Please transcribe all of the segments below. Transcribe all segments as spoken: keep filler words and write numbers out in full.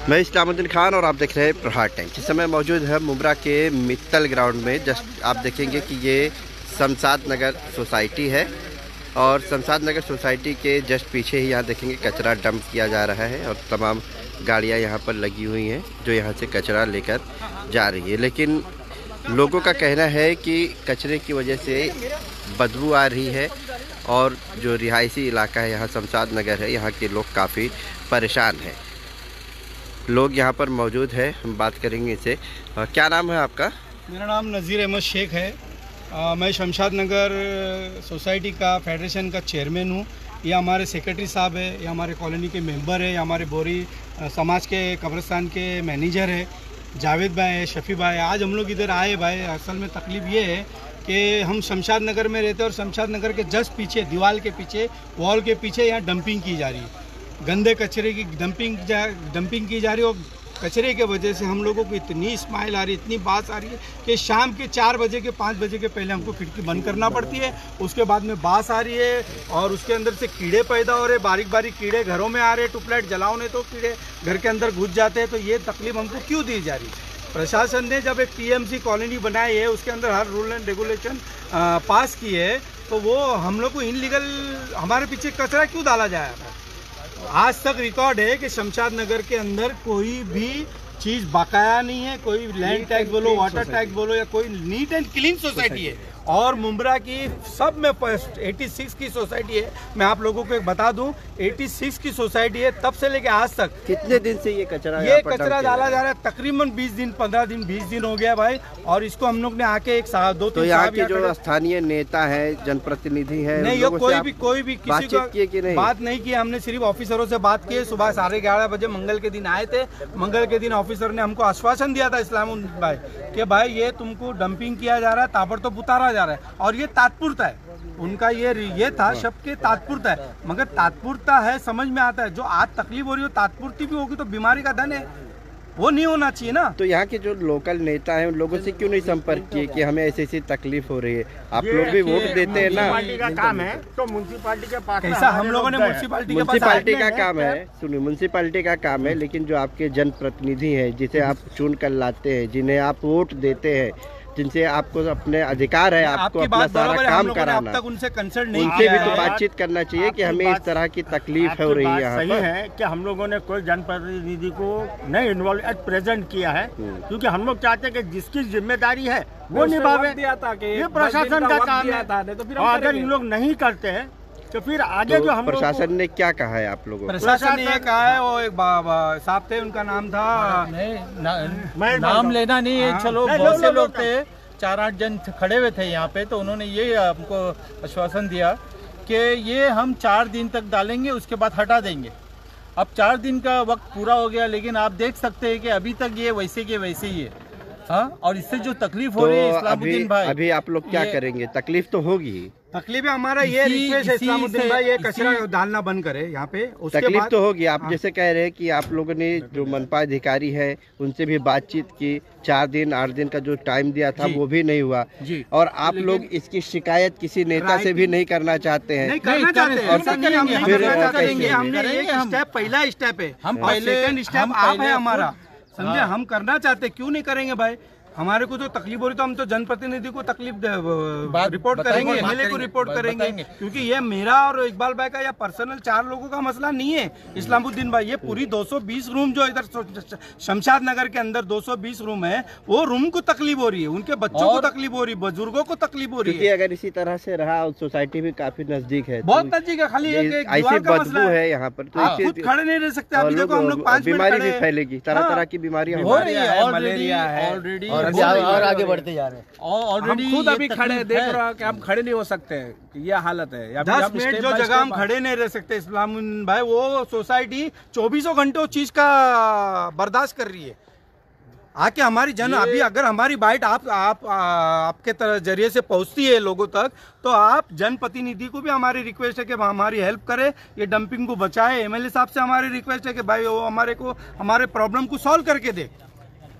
मैं इस्लामुद्दीन खान और आप देख रहे हैं प्रहार टाइम्स। इस समय मौजूद है मुब्रा के मित्तल ग्राउंड में। जस्ट आप देखेंगे कि ये शमशाद नगर सोसाइटी है और शमशाद नगर सोसाइटी के जस्ट पीछे ही यहाँ देखेंगे कचरा डंप किया जा रहा है और तमाम गाड़ियाँ यहाँ पर लगी हुई हैं जो यहाँ से कचरा लेकर जा रही है। लेकिन लोगों का कहना है कि कचरे की वजह से बदबू आ रही है और जो रिहायशी इलाका है यहाँ शमशाद नगर है, यहाँ के लोग काफ़ी परेशान हैं। लोग यहाँ पर मौजूद है, हम बात करेंगे इसे। क्या नाम है आपका? मेरा नाम नज़ीर अहमद शेख है। आ, मैं शमशाद नगर सोसाइटी का फेडरेशन का चेयरमैन हूँ। ये हमारे सेक्रेटरी साहब है, ये हमारे कॉलोनी के मेंबर है, ये हमारे बोरी समाज के कब्रिस्तान के मैनेजर है जावेद भाई है, शफी भाई है। आज हम लोग इधर आए भाई, असल में तकलीफ़ ये है कि हम शमशाद नगर में रहते हैं और शमशाद नगर के जस्ट पीछे दीवार के पीछे वॉल के पीछे यहाँ डंपिंग की जा रही है, गंदे कचरे की डंपिंग जा डंपिंग की जा रही है। और कचरे के वजह से हम लोगों को इतनी स्माइल आ रही है, इतनी बात आ रही है कि शाम के चार बजे के पाँच बजे के पहले हमको खिड़की बंद करना पड़ती है। उसके बाद में बास आ रही है और उसके अंदर से कीड़े पैदा हो रहे, बारीक बारीक कीड़े घरों में आ रहे। ट्यूबलाइट जलाओ नहीं तो कीड़े घर के अंदर घुस जाते हैं। तो ये तकलीफ हमको क्यों दी जा रही है? प्रशासन ने जब एक टीएमसी कॉलोनी बनाई है, उसके अंदर हर रूल एंड रेगुलेशन पास की है, तो वो हम लोग को इनलीगल हमारे पीछे कचरा क्यों डाला जा रहा है? आज तक रिकॉर्ड है कि शमशाद नगर के अंदर कोई भी चीज़ बकाया नहीं है। कोई लैंड टैक्स बोलो, वाटर टैक्स बोलो, या कोई नीट एंड क्लीन सोसाइटी है। और मुंब्रा की सब में फर्स्ट छियासी की सोसाइटी है। मैं आप लोगों को एक बता दूं, छियासी की सोसाइटी है। तब से लेके आज तक कितने दिन से ये कचरा ये कचरा डाला जा रहा है? तकरीबन बीस दिन पंद्रह दिन बीस दिन हो गया भाई। और इसको हम लोग ने आके एक साथ दो तो यहाँ के जो स्थानीय नेता है, जनप्रतिनिधि है, नहीं, ये कोई भी कोई भी किसी को की नहीं? बात नहीं की। हमने सिर्फ ऑफिसरों से बात की। सुबह साढ़े ग्यारह बजे मंगल के दिन आए थे। मंगल के दिन ऑफिसर ने हमको आश्वासन दिया था इस्लाम भाई कि भाई ये तुमको डंपिंग किया जा रहा है, ताबड़तोड़ उतारा जा रहा है और ये तात्पुरता है। उनका ये ये था शब्द के तात्पुरता है, मगर तात्पुरता है समझ में आता है। जो आज तकलीफ हो रही हो तात्पुरती भी होगी तो बीमारी का धन है, वो नहीं होना चाहिए ना। तो यहाँ के जो लोकल नेता हैं उन लोगों से क्यों नहीं संपर्क किए कि हमें ऐसी ऐसी तकलीफ हो रही है? आप लोग भी वोट देते हैं ना। म्युनिसिपालिटी का काम है तो म्युनिसिपालिटी के पास कैसा हम लोगों ने म्युनिसिपालिटी के पास म्युनिसिपालिटी का काम है सुनिए म्युनिसिपालिटी का काम है, लेकिन जो आपके जनप्रतिनिधि हैं जिसे आप चुन कर लाते हैं, जिन्हें आप वोट देते हैं, जिनसे आपको अपने अधिकार है, आपको अपना सारा काम कराना, अब तक उनसे कंसल्ट नहीं उनसे भी तो बातचीत करना चाहिए कि हमें इस तरह की तकलीफ हो रही है। यहाँ सही है कि हम लोगों ने कोई जनप्रतिनिधि को नहीं इन्वॉल्व एट प्रेजेंट किया है, क्योंकि हम लोग चाहते हैं कि जिसकी जिम्मेदारी है वो निभावे। ये प्रशासन का काम है। अगर इन लोग नहीं करते हैं तो फिर आगे जो हम प्रशासन ने क्या कहा है आप लोगों को? प्रशासन ने ये कहा है, वो एक साहब थे, उनका नाम था, नहीं नाम लेना नहीं है। चलो बहुत से लोग थे, चार आठ जन खड़े हुए थे यहाँ पे, तो उन्होंने ये हमको आश्वासन दिया कि ये हम चार दिन तक डालेंगे, उसके बाद हटा देंगे। अब चार दिन का वक्त पूरा हो गया, लेकिन आप देख सकते हैं कि अभी तक ये वैसे के वैसे ही है। हाँ, और इससे जो तकलीफ हो रही है इस्लामुद्दीन भाई, अभी आप लोग क्या करेंगे? तकलीफ तो होगी। तकलीफ है हमारा ये रिक्वेस्ट है इस्लामुद्दीन भाई, ये कचरा डालना बंद करे यहाँ पे। तकलीफ तो होगी। आप जैसे कह रहे हैं कि आप लोगों ने जो मनपा अधिकारी है उनसे भी बातचीत की, चार दिन आठ दिन का जो टाइम दिया था वो भी नहीं हुआ, और आप लोग इसकी शिकायत किसी नेता से भी नहीं करना चाहते हैं? नहीं करना चाहते हैं, हमने एक स्टेप पहला स्टेप है, हम पहले स्टेप आप है हमारा, समझे? हम करना चाहते, क्यों नहीं करेंगे भाई? हमारे को तो तकलीफ हो रही तो हम तो जनप्रतिनिधि को तकलीफ रिपोर्ट करेंगे, एमएलए को रिपोर्ट करेंगे, क्योंकि ये मेरा और इकबाल भाई का या पर्सनल चार लोगों का मसला नहीं है इस्लामुद्दीन भाई। ये पूरी दो सौ बीस रूम जो इधर शमशाद नगर के अंदर दो सौ बीस रूम है, वो रूम को तकलीफ हो रही है, उनके बच्चों को तकलीफ हो रही है, बुजुर्गों को तकलीफ हो रही है। अगर इसी तरह से रहा, सोसाइटी भी काफी नजदीक है, बहुत नजदीक है, खाली ऐसी बदबू है यहाँ पर, तो खुद खड़े नहीं रह सकते। अभी देखो हम लोग पांच बीमारी भी फैलेगी, तरह तरह की बीमारियां हो रही है, मलेरिया है ऑलरेडी, और आगे बढ़ते जा रहे हैं। ऑलरेडी खुद अभी खड़े देख रहे हो कि हम खड़े नहीं हो सकते हैं, ये हालत है। दस मिनट जो जगह हम खड़े नहीं रह सकते इस्लामुद्दीन भाई, वो सोसाइटी चौबीसों घंटे उस चीज का बर्दाश्त कर रही है। आके हमारी जन अभी अगर हमारी बाइट आप आप आपके तरह जरिए से पहुंचती है लोगों तक, तो आप जनप्रतिनिधि को भी हमारी रिक्वेस्ट है कि हमारी हेल्प करे, ये डंपिंग को बचाए। एमएलए साहब से हमारी रिक्वेस्ट है कि भाई वो हमारे को हमारे प्रॉब्लम को सॉल्व करके दे।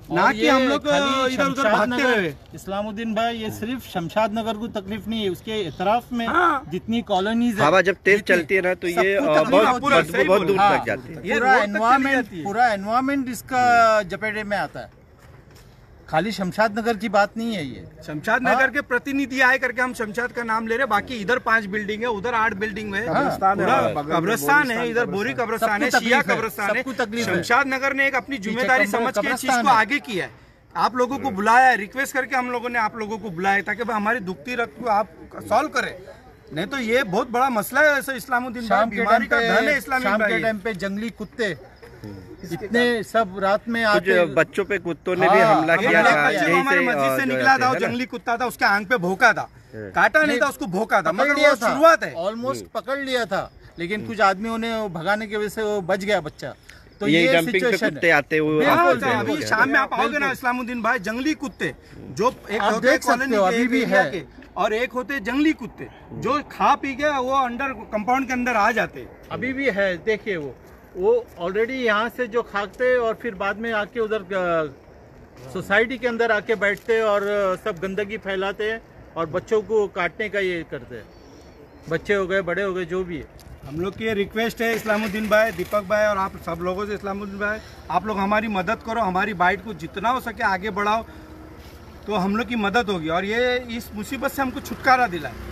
ना कि हम लोग इधर उधर भागते रहे। इस्लामुद्दीन भाई, ये सिर्फ शमशाद नगर को तकलीफ नहीं है, उसके इतराफ में जितनी कॉलोनीज है, हवा जब तेज चलती है ना तो ये बहुत बहुत दूर तक जाती है। पूरा एनवायरमेंट पूरा एनवायरमेंट इसका जपेटे में आता है। खाली शमशाद नगर की बात नहीं है ये। शमशाद नगर के प्रतिनिधि आए करके हम शमशाद का नाम ले रहे, बाकी इधर पांच बिल्डिंग है, उधर आठ बिल्डिंग है, कब्रिस्तान है, इधर बोरी कब्रिस्तान है, शिया कब्रिस्तान है। शमशाद नगर ने एक अपनी जिम्मेदारी समझ के इस चीज को आगे किया है। आप लोगों को बुलाया है, रिक्वेस्ट करके हम लोगों ने आप लोगों को बुलाया ताकि हमारी दुखती रक्त को आप सॉल्व करें, नहीं तो ये बहुत बड़ा मसला है। ऐसे इस्लामुद्दीन बीमारी का धन है। इस्लामी शाम के टाइम पे जंगली कुत्ते इतने सब रात में आके बच्चों पे कुत्तों ने भी हमला किया था। हमारे मस्जिद से निकला था, वो जंगली कुत्ता था, उसके आंख पे भोंका था, काटा नहीं था, उसको भोंका था, मगर वो शुरुआत है। ऑलमोस्ट पकड़ लिया था, लेकिन कुछ आदमियों ने भगाने की वजह से वो बच गया बच्चा। तो ये ये डंपिंग पे कुत्ते आते हुए अभी शाम में आप आओगे ना इस्लामुद्दीन भाई, जंगली कुत्ते जो एक होते कॉलोनी अभी भी है और एक होते जंगली कुत्ते जो खा पी के वो अंडर कंपाउंड के अंदर आ जाते, अभी भी है। देखिए वो वो ऑलरेडी यहाँ से जो खाते और फिर बाद में आके उधर सोसाइटी के अंदर आके बैठते और सब गंदगी फैलाते हैं और बच्चों को काटने का ये करते हैं। बच्चे हो गए, बड़े हो गए, जो भी है। हम लोग की ये रिक्वेस्ट है इस्लामुद्दीन भाई, दीपक भाई और आप सब लोगों से, इस्लामुद्दीन भाई आप लोग हमारी मदद करो, हमारी बाइट को जितना हो सके आगे बढ़ाओ तो हम लोग की मदद होगी और ये इस मुसीबत से हमको छुटकारा दिलाए।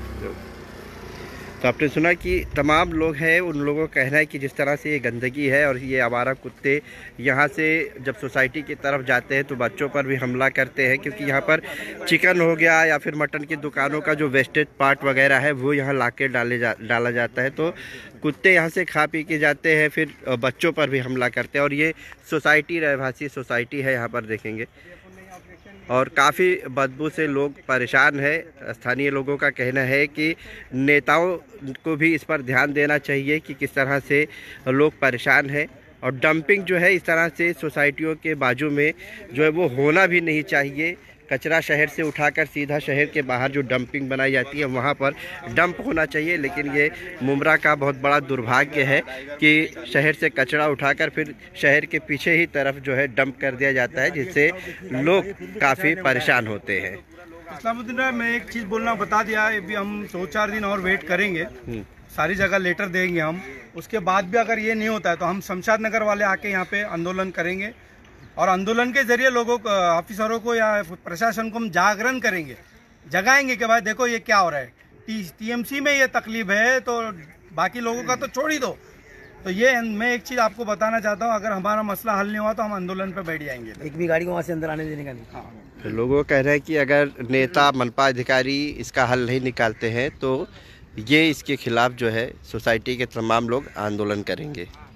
तो आपने सुना कि तमाम लोग हैं, उन लोगों का कहना है कि जिस तरह से ये गंदगी है और ये आवारा कुत्ते यहाँ से जब सोसाइटी की तरफ जाते हैं तो बच्चों पर भी हमला करते हैं, क्योंकि यहाँ पर चिकन हो गया या फिर मटन की दुकानों का जो वेस्टेज पार्ट वगैरह है वो यहाँ ला के डाले जा डाला जाता है। तो कुत्ते यहाँ से खा पी के जाते हैं, फिर बच्चों पर भी हमला करते हैं। और ये सोसाइटी रहवासी सोसाइटी है, यहाँ पर देखेंगे, और काफ़ी बदबू से लोग परेशान हैं। स्थानीय लोगों का कहना है कि नेताओं को भी इस पर ध्यान देना चाहिए कि किस तरह से लोग परेशान हैं। और डंपिंग जो है इस तरह से सोसाइटियों के बाजू में जो है वो होना भी नहीं चाहिए। कचरा शहर से उठाकर सीधा शहर के बाहर जो डंपिंग बनाई जाती है वहाँ पर डंप होना चाहिए, लेकिन ये मुमरा का बहुत बड़ा दुर्भाग्य है कि शहर से कचरा उठाकर फिर शहर के पीछे ही तरफ जो है डंप कर दिया जाता है, जिससे लोग काफ़ी परेशान होते हैं। इस्लामुद्दीन भाई, मैं एक चीज़ बोलना बता दिया, अभी हम दो चार दिन और वेट करेंगे, सारी जगह लेटर देंगे हम। उसके बाद भी अगर ये नहीं होता है तो हम शमशाद नगर वाले आके यहाँ पे आंदोलन करेंगे और आंदोलन के जरिए लोगों को, ऑफिसरों को या प्रशासन को हम जागरण करेंगे, जगाएंगे कि भाई देखो ये क्या हो रहा है, टीएमसी में ये तकलीफ है तो बाकी लोगों का तो छोड़ ही दो। तो ये मैं एक चीज़ आपको बताना चाहता हूँ, अगर हमारा मसला हल नहीं हुआ तो हम आंदोलन पर बैठ जाएंगे। एक भी गाड़ी को वहाँ से अंदर आने देने का नहीं। हाँ, तो लोगों का कहना है कि अगर नेता मनपा अधिकारी इसका हल नहीं निकालते हैं तो ये इसके खिलाफ जो है सोसाइटी के तमाम लोग आंदोलन करेंगे।